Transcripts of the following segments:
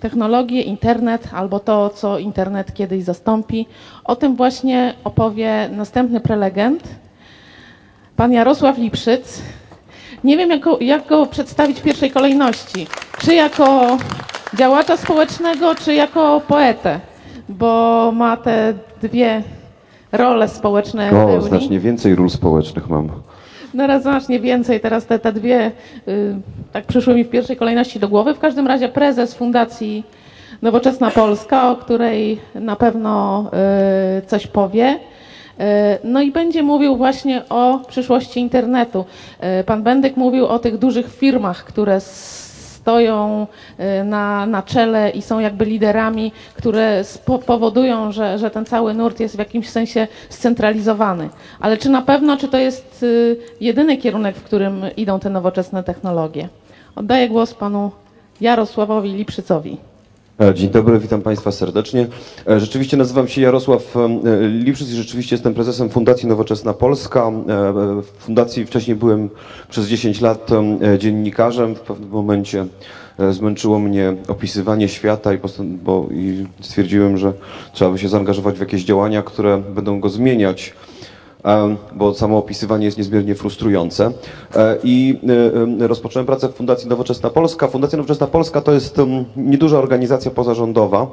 technologie, internet albo to, co internet kiedyś zastąpi. O tym właśnie opowie następny prelegent, pan Jarosław Lipszyc. Nie wiem, jak go przedstawić w pierwszej kolejności. Czy jako działacza społecznego, czy jako poetę, bo ma te dwie role społeczne w pełni. Znacznie więcej ról społecznych mam. No raz znacznie więcej, teraz te dwie tak przyszły mi w pierwszej kolejności do głowy. W każdym razie prezes Fundacji Nowoczesna Polska, o której na pewno coś powie. No i będzie mówił właśnie o przyszłości internetu. Pan Bendyk mówił o tych dużych firmach, które stoją na czele i są jakby liderami, które powodują, że ten cały nurt jest w jakimś sensie scentralizowany. Ale czy na pewno, czy to jest jedyny kierunek, w którym idą te nowoczesne technologie? Oddaję głos panu Jarosławowi Lipszycowi. Dzień dobry, witam Państwa serdecznie. Rzeczywiście nazywam się Jarosław Lipszyc i rzeczywiście jestem prezesem Fundacji Nowoczesna Polska. W fundacji wcześniej byłem przez 10 lat dziennikarzem. W pewnym momencie zmęczyło mnie opisywanie świata i stwierdziłem, że trzeba by się zaangażować w jakieś działania, które będą go zmieniać, bo samo opisywanie jest niezmiernie frustrujące. I rozpocząłem pracę w Fundacji Nowoczesna Polska. Fundacja Nowoczesna Polska to jest nieduża organizacja pozarządowa,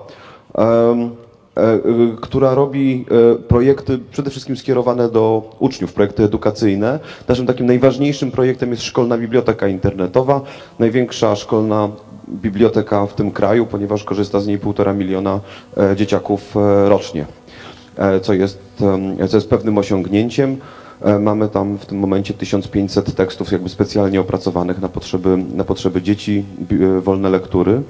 która robi projekty przede wszystkim skierowane do uczniów, projekty edukacyjne. Naszym takim najważniejszym projektem jest Szkolna Biblioteka Internetowa, największa szkolna biblioteka w tym kraju, ponieważ korzysta z niej 1,5 miliona dzieciaków rocznie. Co jest pewnym osiągnięciem. Mamy tam w tym momencie 1500 tekstów jakby specjalnie opracowanych na potrzeby dzieci, wolne lektury.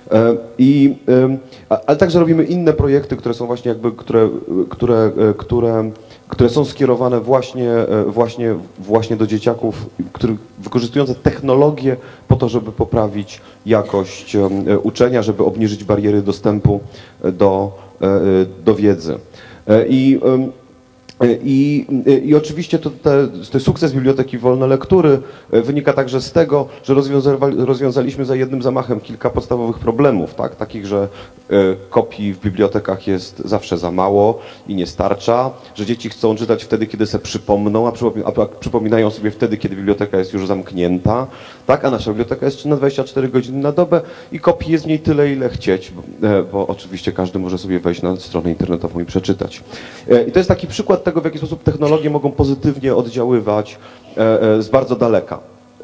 Ale także robimy inne projekty, które są właśnie jakby, które są skierowane właśnie do dzieciaków, wykorzystujące technologię po to, żeby poprawić jakość uczenia, żeby obniżyć bariery dostępu do wiedzy. I oczywiście ten sukces Biblioteki Wolne Lektury wynika także z tego, że rozwiązaliśmy za jednym zamachem kilka podstawowych problemów, tak? Takich, że kopii w bibliotekach jest zawsze za mało i nie starcza, że dzieci chcą czytać wtedy, kiedy sobie przypomną, a przypominają sobie wtedy, kiedy biblioteka jest już zamknięta, tak? A nasza biblioteka jest czynna 24 godziny na dobę i kopii jest w niej tyle, ile chcieć, bo oczywiście każdy może sobie wejść na stronę internetową i przeczytać. I to jest taki przykład tego, w jaki sposób technologie mogą pozytywnie oddziaływać z bardzo daleka.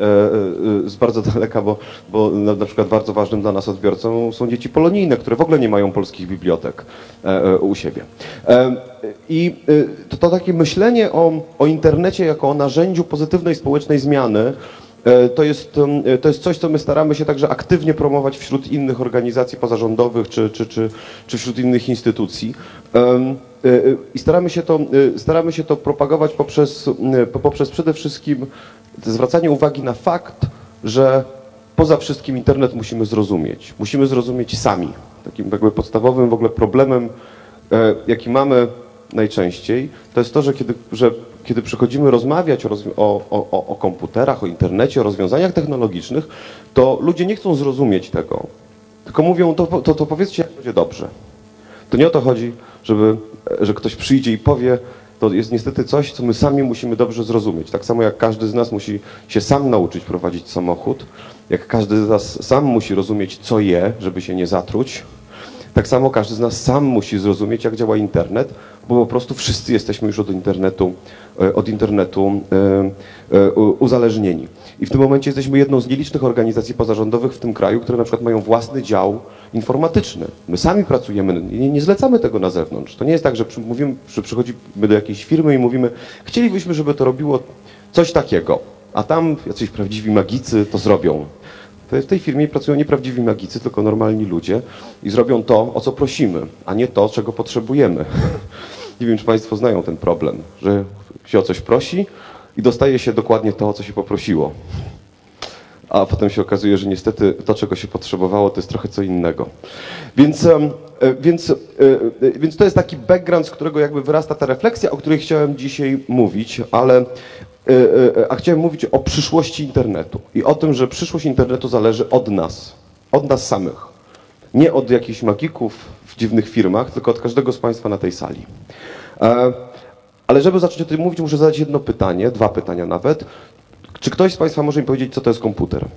Bo na przykład bardzo ważnym dla nas odbiorcą są dzieci polonijne, które w ogóle nie mają polskich bibliotek u siebie. I to takie myślenie o internecie jako o narzędziu pozytywnej społecznej zmiany to jest coś, co my staramy się także aktywnie promować wśród innych organizacji pozarządowych czy wśród innych instytucji. I staramy się to propagować poprzez przede wszystkim zwracanie uwagi na fakt, że poza wszystkim internet musimy zrozumieć. Musimy zrozumieć sami. Takim jakby podstawowym w ogóle problemem, jaki mamy najczęściej, to jest to, że kiedy przychodzimy rozmawiać o komputerach, o internecie, o rozwiązaniach technologicznych, to ludzie nie chcą zrozumieć tego, tylko mówią, to powiedzcie, jak będzie dobrze. To nie o to chodzi, że ktoś przyjdzie i powie, to jest niestety coś, co my sami musimy dobrze zrozumieć. Tak samo jak każdy z nas musi się sam nauczyć prowadzić samochód, jak każdy z nas sam musi rozumieć, co je, żeby się nie zatruć, tak samo każdy z nas sam musi zrozumieć, jak działa internet, bo po prostu wszyscy jesteśmy już od internetu uzależnieni. I w tym momencie jesteśmy jedną z nielicznych organizacji pozarządowych w tym kraju, które na przykład mają własny dział informatyczny. My sami pracujemy, nie zlecamy tego na zewnątrz. To nie jest tak, że przychodzimy do jakiejś firmy i mówimy, chcielibyśmy, żeby to robiło coś takiego, a tam jacyś prawdziwi magicy to zrobią. W tej firmie pracują nie prawdziwi magicy, tylko normalni ludzie i zrobią to, o co prosimy, a nie to, czego potrzebujemy. Nie wiem, czy Państwo znają ten problem, że się o coś prosi i dostaje się dokładnie to, o co się poprosiło. A potem się okazuje, że niestety to, czego się potrzebowało, to jest trochę co innego. Więc to jest taki background, z którego jakby wyrasta ta refleksja, o której chciałem dzisiaj mówić, a chciałem mówić o przyszłości internetu i o tym, że przyszłość internetu zależy od nas samych. Nie od jakichś magików w dziwnych firmach, tylko od każdego z Państwa na tej sali. Ale żeby zacząć o tym mówić, muszę zadać jedno pytanie, 2 pytania nawet. Czy ktoś z Państwa może mi powiedzieć, co to jest komputer?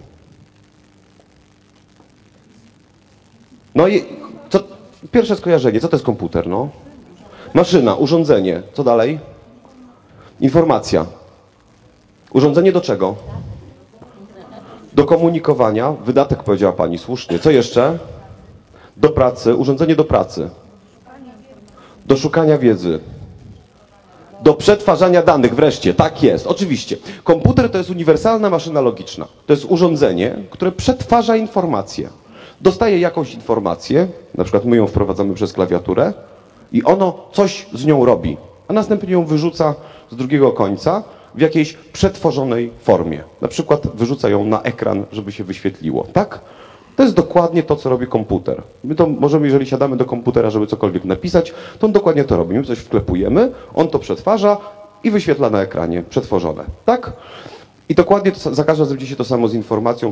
No i pierwsze skojarzenie, co to jest komputer? No? Maszyna, urządzenie, co dalej? Informacja. Urządzenie do czego? Do komunikowania, wydatek powiedziała Pani słusznie. Co jeszcze? Do pracy, urządzenie do pracy. Do szukania wiedzy. Do przetwarzania danych wreszcie, tak jest, oczywiście. Komputer to jest uniwersalna maszyna logiczna. To jest urządzenie, które przetwarza informacje. Dostaje jakąś informację, na przykład my ją wprowadzamy przez klawiaturę i ono coś z nią robi, a następnie ją wyrzuca z drugiego końca w jakiejś przetworzonej formie. Na przykład wyrzuca ją na ekran, żeby się wyświetliło, tak? To jest dokładnie to, co robi komputer. My to możemy, jeżeli siadamy do komputera, żeby cokolwiek napisać, to on dokładnie to robi. My coś wklepujemy, on to przetwarza i wyświetla na ekranie przetworzone, tak? I dokładnie to, za każdym razem dzieje się to samo z informacją,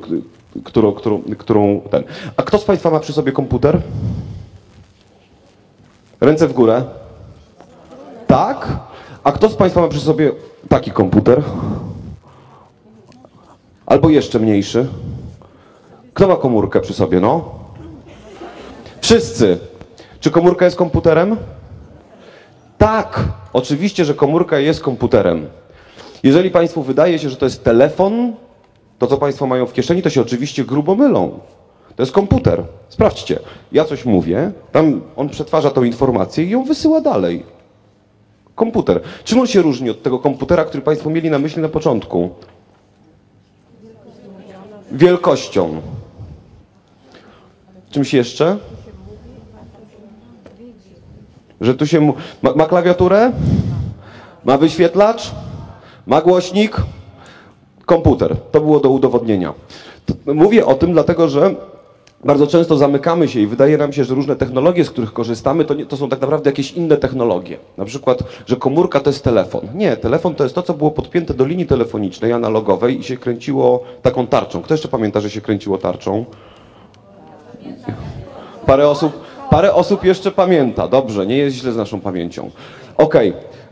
którą ten... A kto z Państwa ma przy sobie komputer? Ręce w górę. Tak? A kto z Państwa ma przy sobie taki komputer? Albo jeszcze mniejszy? Kto ma komórkę przy sobie, no? Wszyscy. Czy komórka jest komputerem? Tak, oczywiście, że komórka jest komputerem. Jeżeli Państwu wydaje się, że to jest telefon, to co Państwo mają w kieszeni, to się oczywiście grubo mylą. To jest komputer. Sprawdźcie. Ja coś mówię, tam on przetwarza tą informację i ją wysyła dalej. Komputer. Czym on się różni od tego komputera, który Państwo mieli na myśli na początku? Wielkością. Czymś jeszcze? Że tu się... Ma klawiaturę? Ma wyświetlacz? Ma głośnik? Komputer. To było do udowodnienia. Mówię o tym dlatego, że bardzo często zamykamy się i wydaje nam się, że różne technologie, z których korzystamy, to są tak naprawdę jakieś inne technologie. Na przykład, że komórka to jest telefon. Nie, telefon to jest to, co było podpięte do linii telefonicznej analogowej i się kręciło taką tarczą. Kto jeszcze pamięta, że się kręciło tarczą? Parę osób jeszcze pamięta. Dobrze, nie jest źle z naszą pamięcią. Okej,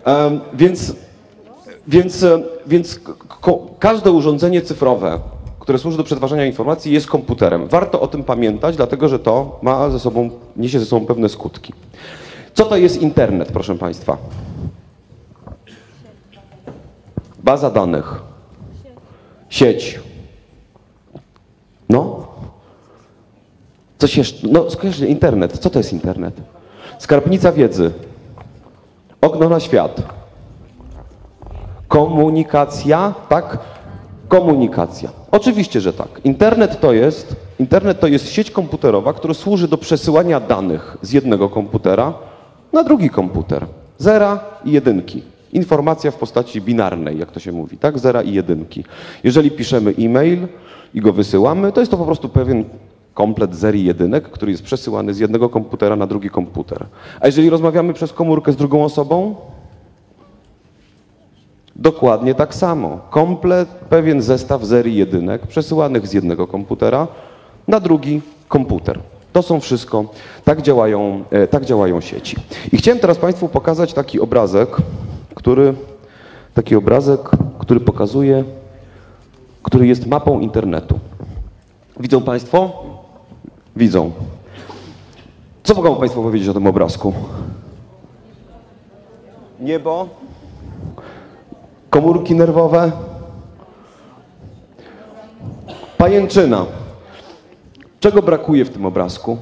więc każde urządzenie cyfrowe, które służy do przetwarzania informacji, jest komputerem. Warto o tym pamiętać, dlatego że to niesie ze sobą pewne skutki. Co to jest internet, proszę Państwa? Baza danych. Sieć. No? Coś jeszcze? No, skojarzcie, internet. Co to jest internet? Skarbnica wiedzy. Okno na świat. Komunikacja, tak? Komunikacja. Oczywiście, że tak. Internet to jest sieć komputerowa, która służy do przesyłania danych z jednego komputera na drugi komputer. Zera i jedynki. Informacja w postaci binarnej, jak to się mówi, tak? Zera i jedynki. Jeżeli piszemy e-mail i go wysyłamy, to jest to po prostu pewien komplet zer i jedynek, który jest przesyłany z jednego komputera na drugi komputer. A jeżeli rozmawiamy przez komórkę z drugą osobą? Dokładnie tak samo. Pewien zestaw zer i jedynek przesyłanych z jednego komputera na drugi komputer. To są wszystko, tak działają sieci. I chciałem teraz Państwu pokazać taki obrazek, który pokazuje, który jest mapą internetu. Widzą Państwo? Widzą. Co mogą Państwo powiedzieć o tym obrazku? Niebo? Komórki nerwowe? Pajęczyna. Czego brakuje w tym obrazku?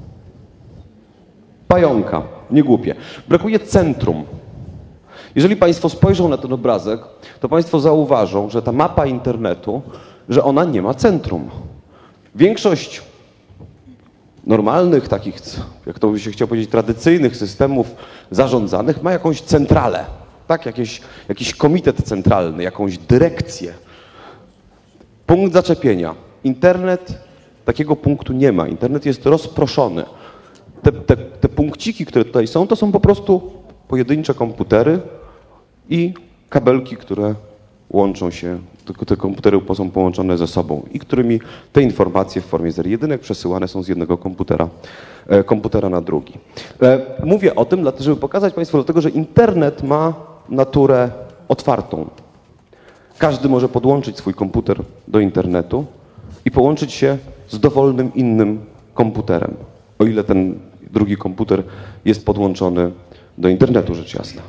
Pająka. Nie głupie. Brakuje centrum. Jeżeli Państwo spojrzą na ten obrazek, to Państwo zauważą, że ta mapa internetu, że ona nie ma centrum. Większość normalnych, takich, jak to by się chciało powiedzieć, tradycyjnych systemów zarządzanych ma jakąś centralę, tak? Jakiś komitet centralny, jakąś dyrekcję. Punkt zaczepienia. Internet takiego punktu nie ma. Internet jest rozproszony. Te punkciki, które tutaj są, to są po prostu pojedyncze komputery i kabelki, które łączą się te komputery są połączone ze sobą i którymi te informacje w formie serii jedynek przesyłane są z jednego komputera na drugi. Mówię o tym, żeby pokazać Państwu, dlatego że internet ma naturę otwartą. Każdy może podłączyć swój komputer do internetu i połączyć się z dowolnym innym komputerem, o ile ten drugi komputer jest podłączony do internetu, rzecz jasna.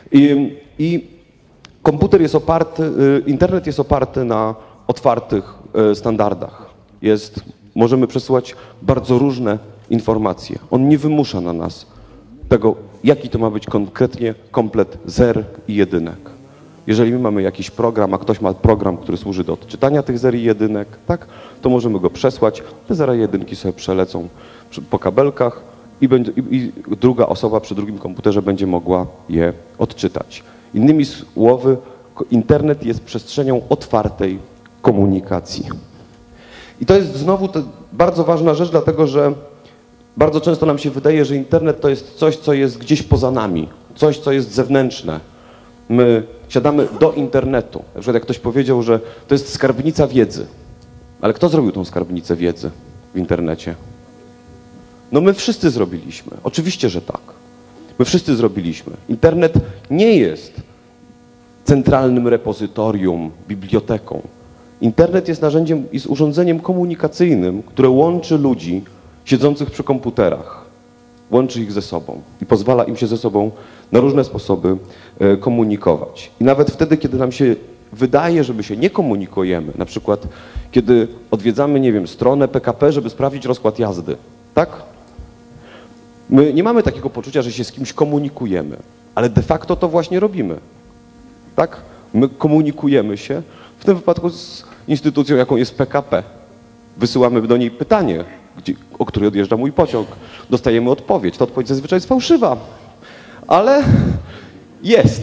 Internet jest oparty na otwartych standardach. Możemy przesyłać bardzo różne informacje. On nie wymusza na nas tego, jaki to ma być konkretnie komplet zer i jedynek. Jeżeli my mamy jakiś program, a ktoś ma program, który służy do odczytania tych zer i jedynek, tak, to możemy go przesłać, te zera i jedynki sobie przelecą po kabelkach i druga osoba przy drugim komputerze będzie mogła je odczytać. Innymi słowy, internet jest przestrzenią otwartej komunikacji. I to jest znowu bardzo ważna rzecz, dlatego że bardzo często nam się wydaje, że internet to jest coś, co jest gdzieś poza nami, coś, co jest zewnętrzne. My siadamy do internetu. Na przykład jak ktoś powiedział, że to jest skarbnica wiedzy. Ale kto zrobił tą skarbnicę wiedzy w internecie? No my wszyscy zrobiliśmy. Oczywiście, że tak. My wszyscy zrobiliśmy. Internet nie jest centralnym repozytorium, biblioteką. Internet jest narzędziem, jest urządzeniem komunikacyjnym, które łączy ludzi siedzących przy komputerach. Łączy ich ze sobą i pozwala im się ze sobą na różne sposoby komunikować. I nawet wtedy, kiedy nam się wydaje, że my się nie komunikujemy, na przykład kiedy odwiedzamy, nie wiem, stronę PKP, żeby sprawdzić rozkład jazdy, tak? My nie mamy takiego poczucia, że się z kimś komunikujemy, ale de facto to właśnie robimy. Tak? My komunikujemy się, w tym wypadku z instytucją, jaką jest PKP. Wysyłamy do niej pytanie, o której odjeżdża mój pociąg. Dostajemy odpowiedź. Ta odpowiedź zazwyczaj jest fałszywa, ale jest.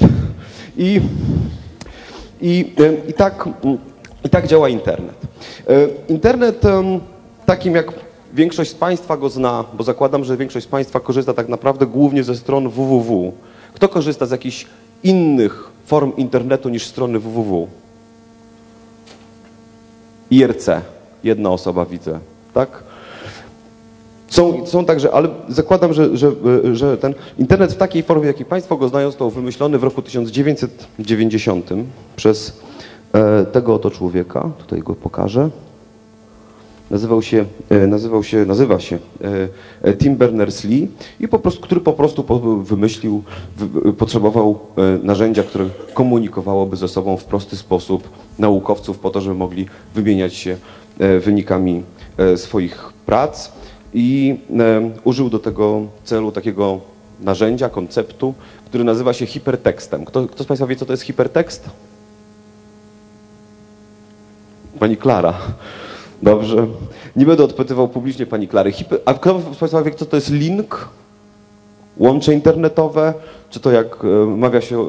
I tak działa internet. Internet, takim jak większość z Państwa go zna, bo zakładam, że większość z Państwa korzysta tak naprawdę głównie ze stron www. Kto korzysta z jakichś innych form internetu niż strony www? IRC. Jedna osoba widzę, tak? Są także, ale zakładam, że ten internet w takiej formie, jakiej Państwo go znają, został wymyślony w roku 1990 przez tego oto człowieka. Tutaj go pokażę. Nazywa się Tim Berners-Lee i który po prostu wymyślił, potrzebował narzędzia, które komunikowałoby ze sobą w prosty sposób naukowców po to, żeby mogli wymieniać się wynikami swoich prac i użył do tego celu takiego narzędzia, konceptu, który nazywa się hipertekstem. Kto z Państwa wie, co to jest hipertekst? Pani Klara. Dobrze. Nie będę odpytywał publicznie pani Klary. A kto z Państwa wie, co to jest link? Łącze internetowe? Czy to, jak mawia się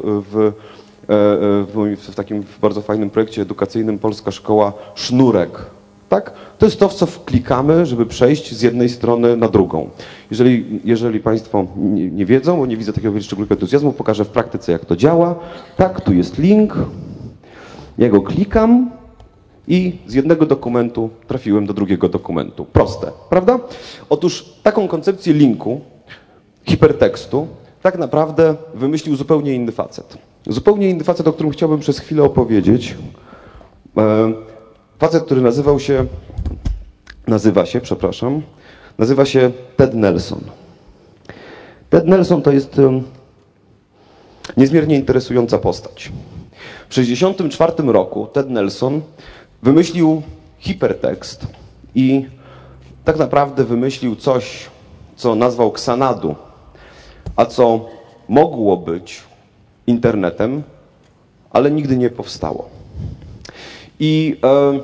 w takim bardzo fajnym projekcie edukacyjnym Polska Szkoła, sznurek? Tak? To jest to, w co wklikamy, żeby przejść z jednej strony na drugą. Jeżeli Państwo nie wiedzą, bo nie widzę takiego szczególnego entuzjazmu, pokażę w praktyce, jak to działa. Tak, tu jest link. Ja go klikam. I z jednego dokumentu trafiłem do drugiego dokumentu. Proste, prawda? Otóż taką koncepcję linku, hipertekstu, tak naprawdę wymyślił zupełnie inny facet. Zupełnie inny facet, o którym chciałbym przez chwilę opowiedzieć. Facet, który nazywa się Ted Nelson. Ted Nelson to jest niezmiernie interesująca postać. W 1964 roku Ted Nelson wymyślił hipertekst i tak naprawdę wymyślił coś, co nazwał Xanadu, a co mogło być internetem, ale nigdy nie powstało. I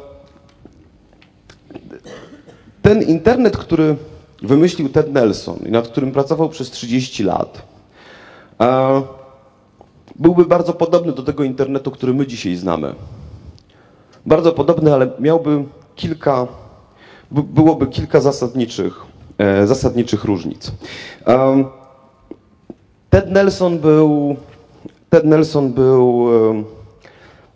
ten internet, który wymyślił Ted Nelson i nad którym pracował przez 30 lat, byłby bardzo podobny do tego internetu, który my dzisiaj znamy. Bardzo podobny, ale byłoby kilka zasadniczych różnic.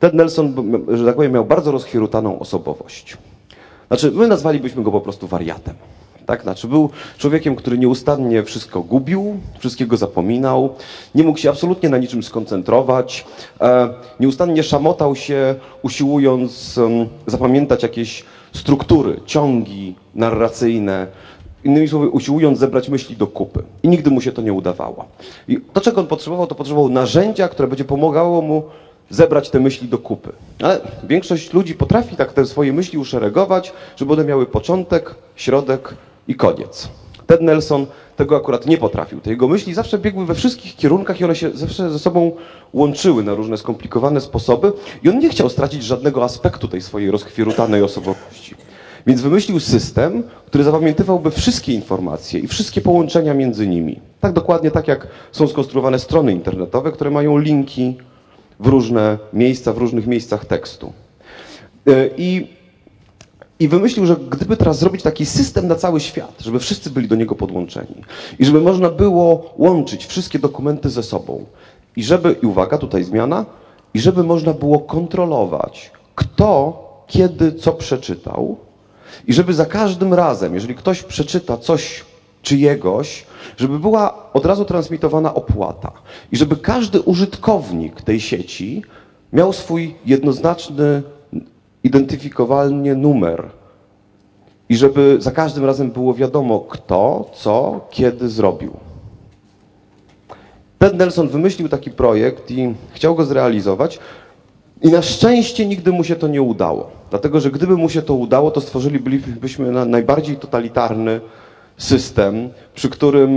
Ted Nelson, że tak powiem, miał bardzo rozchwierutaną osobowość. Znaczy, my nazwalibyśmy go po prostu wariatem. Tak? Znaczy, był człowiekiem, który nieustannie wszystko gubił, wszystkiego zapominał, nie mógł się absolutnie na niczym skoncentrować, nieustannie szamotał się, usiłując zapamiętać jakieś struktury, ciągi narracyjne, innymi słowy, usiłując zebrać myśli do kupy. I nigdy mu się to nie udawało. I to, czego on potrzebował, to potrzebował narzędzia, które będzie pomagało mu zebrać te myśli do kupy. Ale większość ludzi potrafi tak te swoje myśli uszeregować, żeby one miały początek, środek i koniec. Ted Nelson tego akurat nie potrafił. Te jego myśli zawsze biegły we wszystkich kierunkach i one się zawsze ze sobą łączyły na różne skomplikowane sposoby i on nie chciał stracić żadnego aspektu tej swojej rozchwierutanej osobowości. Więc wymyślił system, który zapamiętywałby wszystkie informacje i wszystkie połączenia między nimi. Tak dokładnie tak, jak są skonstruowane strony internetowe, które mają linki w różne miejsca, w różnych miejscach tekstu. I wymyślił, że gdyby teraz zrobić taki system na cały świat, żeby wszyscy byli do niego podłączeni i żeby można było łączyć wszystkie dokumenty ze sobą i uwaga, tutaj zmiana, i żeby można było kontrolować, kto, kiedy, co przeczytał i żeby za każdym razem, jeżeli ktoś przeczyta coś czyjegoś, żeby była od razu transmitowana opłata i żeby każdy użytkownik tej sieci miał swój jednoznaczny, identyfikowalnie numer i żeby za każdym razem było wiadomo, kto, co, kiedy zrobił. Ted Nelson wymyślił taki projekt i chciał go zrealizować i na szczęście nigdy mu się to nie udało. Dlatego, że gdyby mu się to udało, to stworzylibyśmy najbardziej totalitarny system, przy którym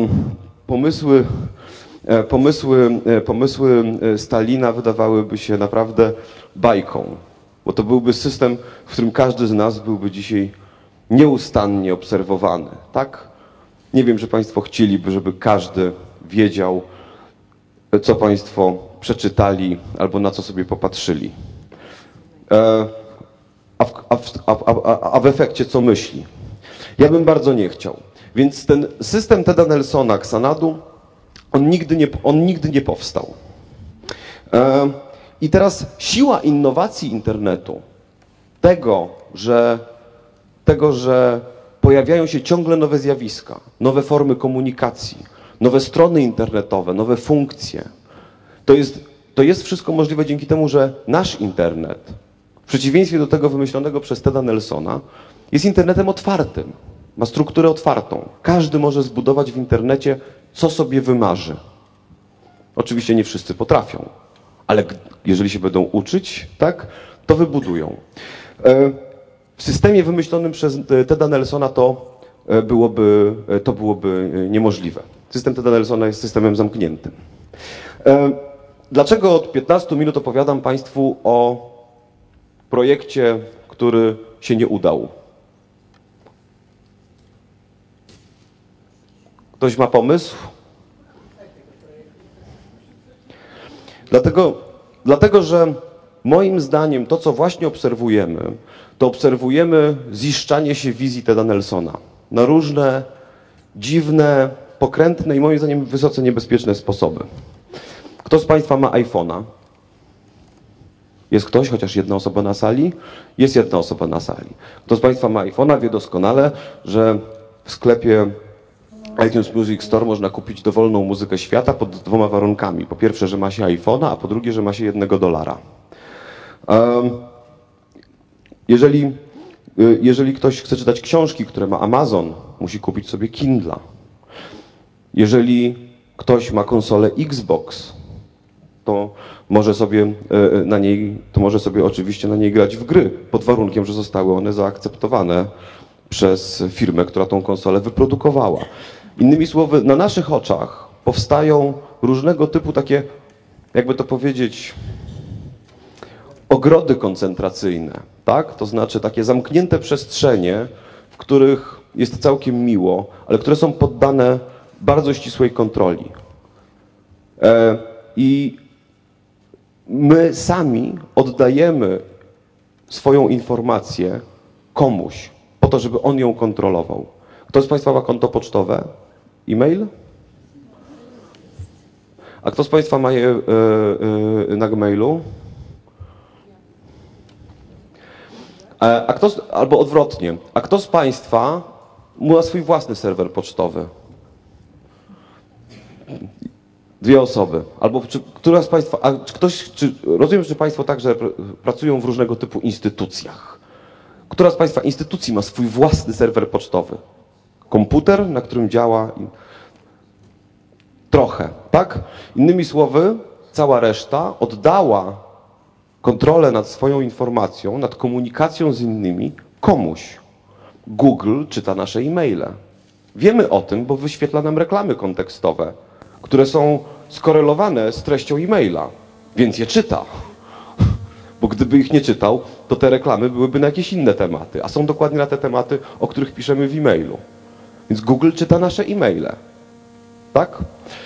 pomysły Stalina wydawałyby się naprawdę bajką. Bo to byłby system, w którym każdy z nas byłby dzisiaj nieustannie obserwowany. Tak? Nie wiem, że Państwo chcieliby, żeby każdy wiedział, co Państwo przeczytali albo na co sobie popatrzyli. A w efekcie co myśli. Ja bym bardzo nie chciał. Więc ten system Teda Nelsona Xanadu, on nigdy nie powstał. I teraz siła innowacji internetu, tego, że pojawiają się ciągle nowe zjawiska, nowe formy komunikacji, nowe strony internetowe, nowe funkcje, to jest wszystko możliwe dzięki temu, że nasz internet, w przeciwieństwie do tego wymyślonego przez Teda Nelsona, jest internetem otwartym, ma strukturę otwartą. Każdy może zbudować w internecie, co sobie wymarzy. Oczywiście nie wszyscy potrafią, ale jeżeli się będą uczyć, tak, to wybudują. W systemie wymyślonym przez Teda Nelsona to byłoby niemożliwe. System Teda Nelsona jest systemem zamkniętym. Dlaczego od 15 minut opowiadam Państwu o projekcie, który się nie udał? Ktoś ma pomysł? Dlatego, że moim zdaniem to, co właśnie obserwujemy, to obserwujemy ziszczanie się wizji Teda Nelsona na różne dziwne, pokrętne i moim zdaniem wysoce niebezpieczne sposoby. Kto z Państwa ma iPhone'a? Jest ktoś, chociaż jedna osoba na sali? Jest jedna osoba na sali. Kto z Państwa ma iPhone'a, wie doskonale, że w sklepie iTunes Music Store można kupić dowolną muzykę świata pod dwoma warunkami. Po pierwsze, że ma się iPhone'a, a po drugie, że ma się $1. Jeżeli ktoś chce czytać książki, które ma Amazon, musi kupić sobie Kindla. Jeżeli ktoś ma konsolę Xbox, to może sobie oczywiście na niej grać w gry, pod warunkiem, że zostały one zaakceptowane przez firmę, która tą konsolę wyprodukowała. Innymi słowy, na naszych oczach powstają różnego typu takie, jakby to powiedzieć, ogrody koncentracyjne, tak? To znaczy takie zamknięte przestrzenie, w których jest całkiem miło, ale które są poddane bardzo ścisłej kontroli. I my sami oddajemy swoją informację komuś, po to, żeby on ją kontrolował. Kto z Państwa ma konto pocztowe? E-mail? A kto z Państwa ma je na Gmailu? Albo odwrotnie, a kto z Państwa ma swój własny serwer pocztowy? 2 osoby. Albo która z Państwa, rozumiem, że Państwo także pracują w różnego typu instytucjach. Która z Państwa instytucji ma swój własny serwer pocztowy? Komputer, na którym działa? Trochę, tak? Innymi słowy, cała reszta oddała kontrolę nad swoją informacją, nad komunikacją z innymi komuś. Google czyta nasze e-maile. Wiemy o tym, bo wyświetla nam reklamy kontekstowe, które są skorelowane z treścią e-maila, więc je czyta. Bo gdyby ich nie czytał, to te reklamy byłyby na jakieś inne tematy, a są dokładnie na te tematy, o których piszemy w e-mailu. Więc Google czyta nasze e-maile. Tak?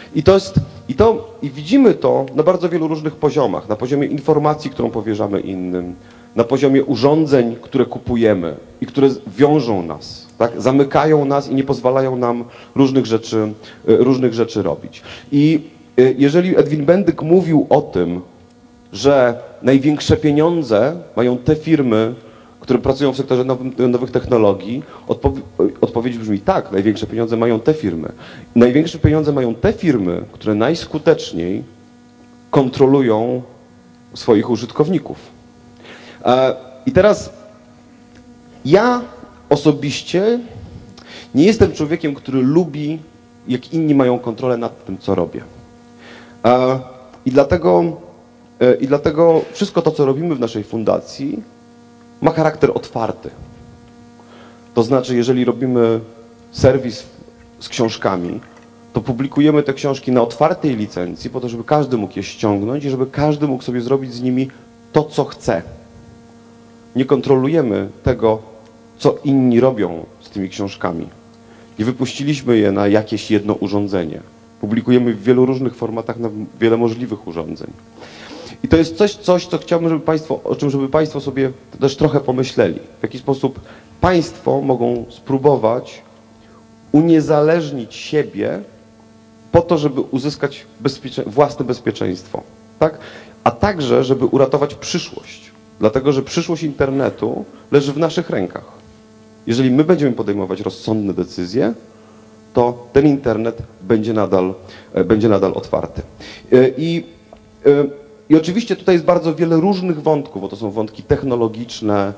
I widzimy to na bardzo wielu różnych poziomach. Na poziomie informacji, którą powierzamy innym, na poziomie urządzeń, które kupujemy i które wiążą nas, tak? Zamykają nas i nie pozwalają nam różnych rzeczy robić. I jeżeli Edwin Bendyk mówił o tym, że największe pieniądze mają te firmy, które pracują w sektorze nowych technologii, odpowiedź brzmi tak, największe pieniądze mają te firmy. Największe pieniądze mają te firmy, które najskuteczniej kontrolują swoich użytkowników. I teraz ja osobiście nie jestem człowiekiem, który lubi, jak inni mają kontrolę nad tym, co robię. I dlatego wszystko to, co robimy w naszej fundacji, ma charakter otwarty. To znaczy, jeżeli robimy serwis z książkami, to publikujemy te książki na otwartej licencji, po to, żeby każdy mógł je ściągnąć i żeby każdy mógł sobie zrobić z nimi to, co chce. Nie kontrolujemy tego, co inni robią z tymi książkami. Nie wypuściliśmy je na jakieś jedno urządzenie. Publikujemy w wielu różnych formatach na wiele możliwych urządzeń. I to jest coś, co chciałbym, o czym żeby Państwo sobie też trochę pomyśleli. W jaki sposób Państwo mogą spróbować uniezależnić siebie po to, żeby uzyskać własne bezpieczeństwo. Tak? A także, żeby uratować przyszłość. Dlatego, że przyszłość internetu leży w naszych rękach. Jeżeli my będziemy podejmować rozsądne decyzje, to ten internet będzie nadal otwarty. I oczywiście tutaj jest bardzo wiele różnych wątków, bo to są wątki technologiczne.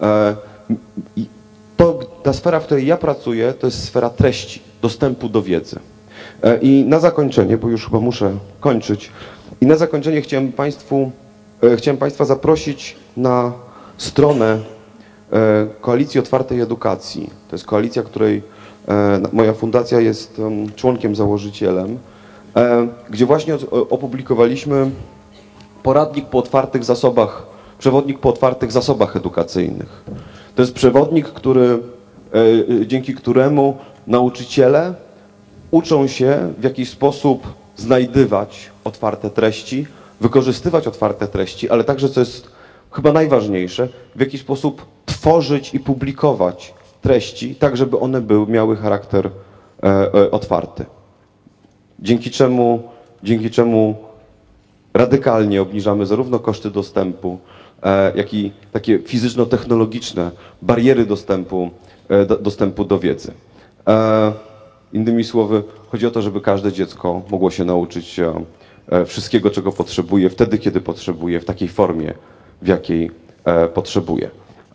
Ta sfera, w której ja pracuję, to jest sfera treści, dostępu do wiedzy. I na zakończenie, bo już chyba muszę kończyć, i na zakończenie chciałem Państwa zaprosić na stronę Koalicji Otwartej Edukacji. To jest koalicja, której moja fundacja jest członkiem, założycielem, gdzie właśnie opublikowaliśmy poradnik po otwartych zasobach, przewodnik po otwartych zasobach edukacyjnych. To jest przewodnik, dzięki któremu nauczyciele uczą się, w jaki sposób znajdywać otwarte treści, wykorzystywać otwarte treści, ale także, co jest chyba najważniejsze, w jaki sposób tworzyć i publikować treści, tak żeby one miały charakter otwarty. Dzięki czemu radykalnie obniżamy zarówno koszty dostępu, jak i takie fizyczno-technologiczne bariery dostępu do wiedzy. Innymi słowy, chodzi o to, żeby każde dziecko mogło się nauczyć wszystkiego, czego potrzebuje, wtedy, kiedy potrzebuje, w takiej formie, w jakiej potrzebuje.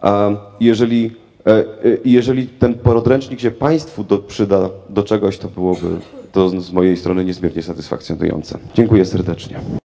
Jeżeli ten podręcznik się Państwu przyda do czegoś, to byłoby to z mojej strony niezmiernie satysfakcjonujące. Dziękuję serdecznie.